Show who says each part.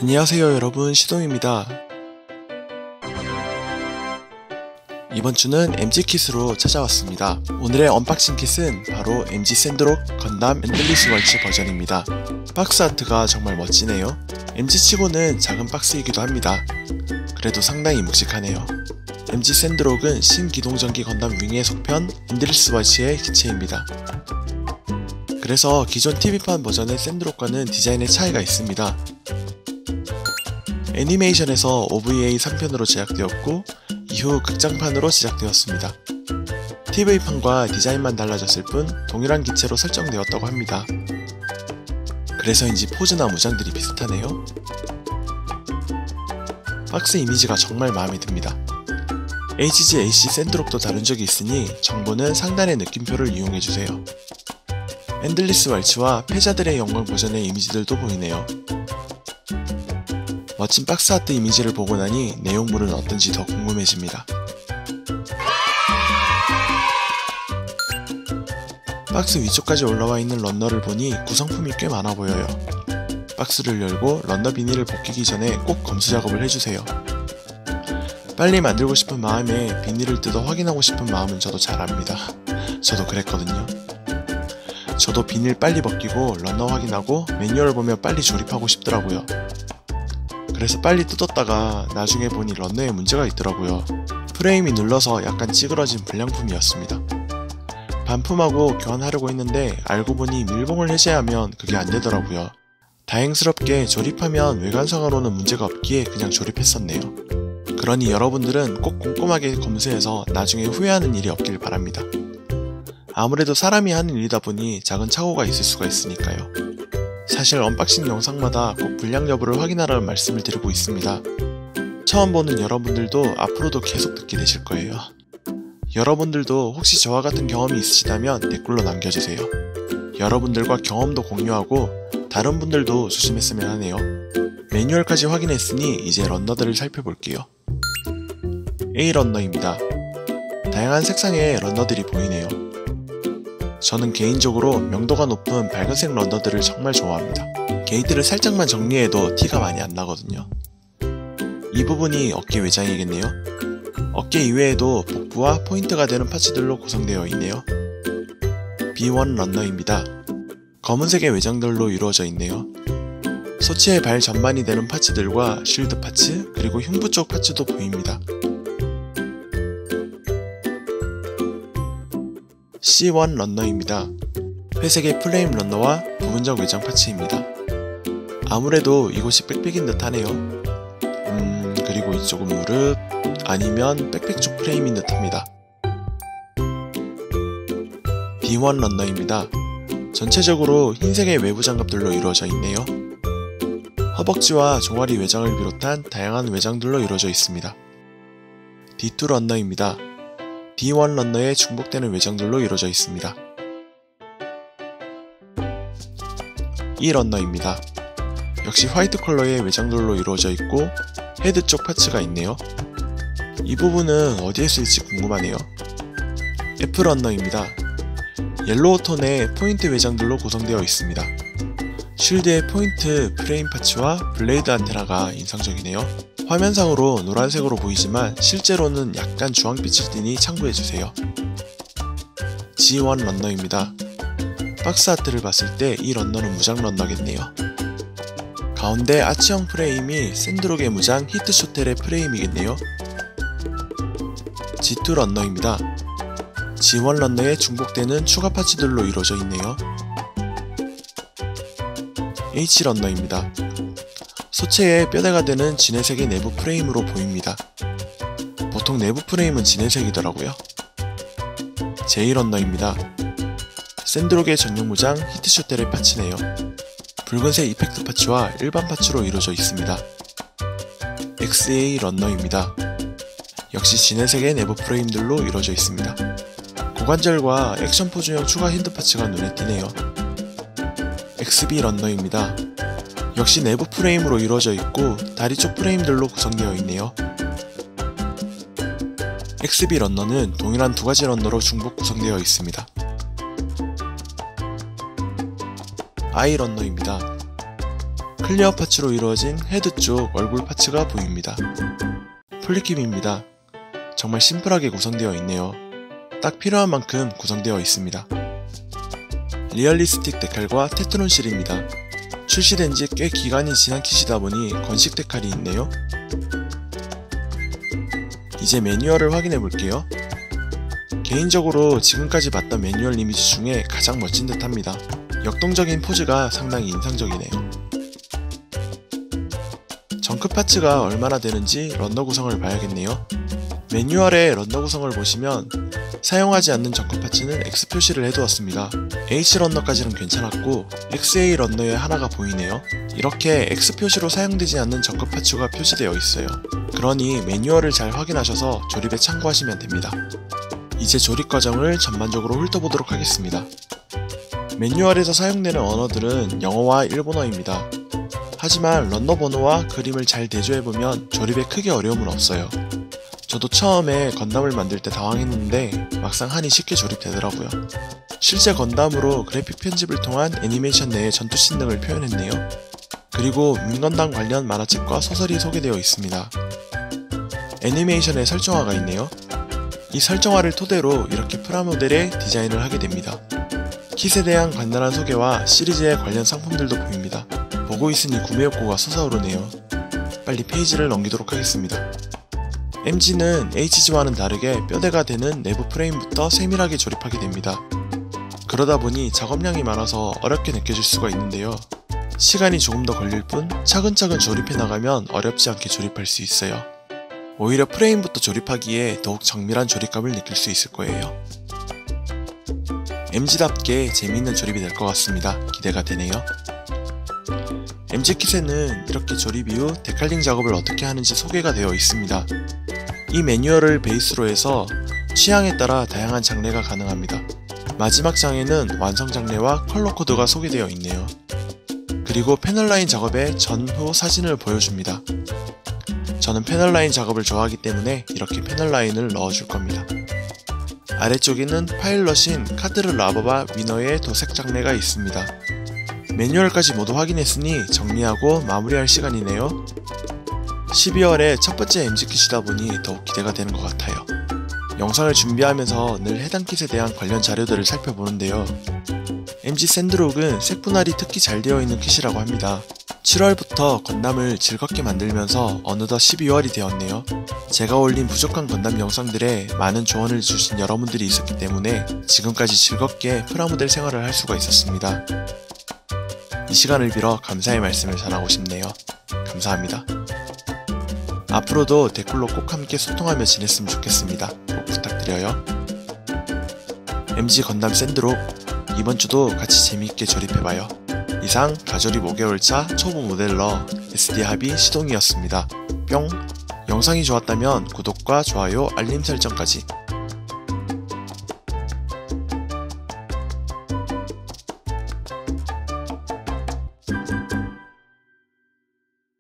Speaker 1: 안녕하세요 여러분, 시동입니다. 이번 주는 MG킷으로 찾아왔습니다. 오늘의 언박싱 킷은 바로 MG 샌드록 건담 엔들리스 월츠 버전입니다. 박스 아트가 정말 멋지네요. MG치고는 작은 박스이기도 합니다. 그래도 상당히 묵직하네요. MG 샌드록은 신기동전기 건담 윙의 속편 엔들리스 월츠의 기체입니다. 그래서 기존 TV판 버전의 샌드록과는 디자인의 차이가 있습니다. 애니메이션에서 OVA 3편으로 제작되었고 이후 극장판으로 제작되었습니다. TV판과 디자인만 달라졌을 뿐 동일한 기체로 설정되었다고 합니다. 그래서인지 포즈나 무장들이 비슷하네요. 박스 이미지가 정말 마음에 듭니다. HG AC 샌드록도 다룬 적이 있으니 정보는 상단의 느낌표를 이용해주세요. 엔들리스 월츠와 패자들의 영광 버전의 이미지들도 보이네요. 멋진 박스 아트 이미지를 보고 나니 내용물은 어떤지 더 궁금해집니다. 박스 위쪽까지 올라와 있는 런너를 보니 구성품이 꽤 많아 보여요. 박스를 열고 런너 비닐을 벗기기 전에 꼭 검수 작업을 해주세요. 빨리 만들고 싶은 마음에 비닐을 뜯어 확인하고 싶은 마음은 저도 잘 압니다. 저도 그랬거든요. 저도 비닐 빨리 벗기고 런너 확인하고 매뉴얼 보며 빨리 조립하고 싶더라고요. 그래서 빨리 뜯었다가 나중에 보니 런너에 문제가 있더라고요. 프레임이 눌러서 약간 찌그러진 불량품이었습니다. 반품하고 교환하려고 했는데 알고 보니 밀봉을 해제하면 그게 안되더라고요. 다행스럽게 조립하면 외관상으로는 문제가 없기에 그냥 조립했었네요. 그러니 여러분들은 꼭 꼼꼼하게 검수해서 나중에 후회하는 일이 없길 바랍니다. 아무래도 사람이 하는 일이다 보니 작은 착오가 있을 수가 있으니까요. 사실 언박싱 영상마다 꼭 불량 여부를 확인하라는 말씀을 드리고 있습니다. 처음 보는 여러분들도 앞으로도 계속 듣게 되실 거예요. 여러분들도 혹시 저와 같은 경험이 있으시다면 댓글로 남겨주세요. 여러분들과 경험도 공유하고 다른 분들도 조심했으면 하네요. 매뉴얼까지 확인했으니 이제 런너들을 살펴볼게요. A 런너입니다. 다양한 색상의 런너들이 보이네요. 저는 개인적으로 명도가 높은 밝은색 런너들을 정말 좋아합니다. 게이트를 살짝만 정리해도 티가 많이 안 나거든요. 이 부분이 어깨 외장이겠네요. 어깨 이외에도 복부와 포인트가 되는 파츠들로 구성되어 있네요. B1 런너입니다. 검은색의 외장들로 이루어져 있네요. 소치의 발 전반이 되는 파츠들과 쉴드 파츠, 그리고 흉부 쪽 파츠도 보입니다. C1 런너입니다. 회색의 플레임 런너와 부분적 외장 파츠입니다. 아무래도 이곳이 백팩인 듯 하네요. 그리고 이쪽은 무릎, 아니면 백팩 쪽 프레임인 듯 합니다. B1 런너입니다. 전체적으로 흰색의 외부 장갑들로 이루어져 있네요. 허벅지와 종아리 외장을 비롯한 다양한 외장들로 이루어져 있습니다. D2 런너입니다. D1 런너에 중복되는 외장들로 이루어져 있습니다. E 런너입니다. 역시 화이트 컬러의 외장들로 이루어져 있고 헤드 쪽 파츠가 있네요. 이 부분은 어디에 쓸지 궁금하네요. F 런너입니다. 옐로우 톤의 포인트 외장들로 구성되어 있습니다. 쉴드의 포인트 프레임 파츠와 블레이드 안테나가 인상적이네요. 화면상으로 노란색으로 보이지만 실제로는 약간 주황빛을 띠니 참고해주세요. G1 런너입니다. 박스 아트를 봤을 때 이 런너는 무장 런너겠네요. 가운데 아치형 프레임이 샌드록의 무장 히트쇼텔의 프레임이겠네요. G2 런너입니다. G1 런너에 중복되는 추가 파츠들로 이루어져 있네요. H 런너입니다. 소체에 뼈대가 되는 진회색의 내부 프레임으로 보입니다. 보통 내부 프레임은 진회색이더라고요. J 런너입니다. 샌드록의 전용 무장 히트쇼텔의 파츠네요. 붉은색 이펙트 파츠와 일반 파츠로 이루어져 있습니다. XA 런너입니다. 역시 진회색의 내부 프레임들로 이루어져 있습니다. 고관절과 액션 포즈형 추가 핸드 파츠가 눈에 띄네요. XB 런너입니다. 역시 내부 프레임으로 이루어져 있고 다리 쪽 프레임들로 구성되어 있네요. XB 런너는 동일한 두 가지 런너로 중복 구성되어 있습니다. I 런너입니다. 클리어 파츠로 이루어진 헤드 쪽 얼굴 파츠가 보입니다. 폴리킴입니다. 정말 심플하게 구성되어 있네요. 딱 필요한 만큼 구성되어 있습니다. 리얼리스틱 데칼과 테트론 실입니다. 출시된 지 꽤 기간이 지난 킷이다 보니 건식 데칼이 있네요. 이제 매뉴얼을 확인해 볼게요. 개인적으로 지금까지 봤던 매뉴얼 이미지 중에 가장 멋진 듯 합니다. 역동적인 포즈가 상당히 인상적이네요. 정크 파츠가 얼마나 되는지 런너 구성을 봐야겠네요. 매뉴얼의 런너 구성을 보시면 사용하지 않는 정크 파츠는 X 표시를 해두었습니다. H 런너까지는 괜찮았고 XA 런너에 하나가 보이네요. 이렇게 X 표시로 사용되지 않는 정크 파츠가 표시되어 있어요. 그러니 매뉴얼을 잘 확인하셔서 조립에 참고하시면 됩니다. 이제 조립 과정을 전반적으로 훑어보도록 하겠습니다. 매뉴얼에서 사용되는 언어들은 영어와 일본어입니다. 하지만 런너 번호와 그림을 잘 대조해보면 조립에 크게 어려움은 없어요. 저도 처음에 건담을 만들 때 당황했는데 막상 하니 쉽게 조립되더라고요. 실제 건담으로 그래픽 편집을 통한 애니메이션 내의 전투씬 등을 표현했네요. 그리고 민건담 관련 만화책과 소설이 소개되어 있습니다. 애니메이션에 설정화가 있네요. 이 설정화를 토대로 이렇게 프라모델의 디자인을 하게 됩니다. 킷에 대한 간단한 소개와 시리즈의 관련 상품들도 보입니다. 보고 있으니 구매 욕구가 솟아오르네요. 빨리 페이지를 넘기도록 하겠습니다. MG는 HG와는 다르게 뼈대가 되는 내부 프레임부터 세밀하게 조립하게 됩니다. 그러다 보니 작업량이 많아서 어렵게 느껴질 수가 있는데요. 시간이 조금 더 걸릴 뿐 차근차근 조립해 나가면 어렵지 않게 조립할 수 있어요. 오히려 프레임부터 조립하기에 더욱 정밀한 조립감을 느낄 수 있을 거예요. MG답게 재미있는 조립이 될 것 같습니다. 기대가 되네요. MG킷에는 이렇게 조립 이후 데칼링 작업을 어떻게 하는지 소개가 되어 있습니다. 이 매뉴얼을 베이스로 해서 취향에 따라 다양한 장르가 가능합니다. 마지막 장에는 완성 장르와 컬러 코드가 소개되어 있네요. 그리고 패널라인 작업의 전후 사진을 보여줍니다. 저는 패널라인 작업을 좋아하기 때문에 이렇게 패널라인을 넣어줄 겁니다. 아래쪽에는 파일럿인 카드르 라버바 위너의 도색 장르가 있습니다. 매뉴얼까지 모두 확인했으니 정리하고 마무리할 시간이네요. 12월에 첫 번째 MG킷이다 보니 더욱 기대가 되는 것 같아요. 영상을 준비하면서 늘 해당 킷에 대한 관련 자료들을 살펴보는데요. MG 샌드록은 색분할이 특히 잘 되어 있는 킷이라고 합니다. 7월부터 건담을 즐겁게 만들면서 어느덧 12월이 되었네요. 제가 올린 부족한 건담 영상들에 많은 조언을 주신 여러분들이 있었기 때문에 지금까지 즐겁게 프라모델 생활을 할 수가 있었습니다. 이 시간을 빌어 감사의 말씀을 전하고 싶네요. 감사합니다. 앞으로도 댓글로 꼭 함께 소통하며 지냈으면 좋겠습니다. 꼭 부탁드려요. MG 건담 샌드록 이번 주도 같이 재미있게 조립해봐요. 이상 가조립 5개월차 초보 모델러 SD 합의 시동이었습니다. 뿅! 영상이 좋았다면 구독과 좋아요, 알림 설정까지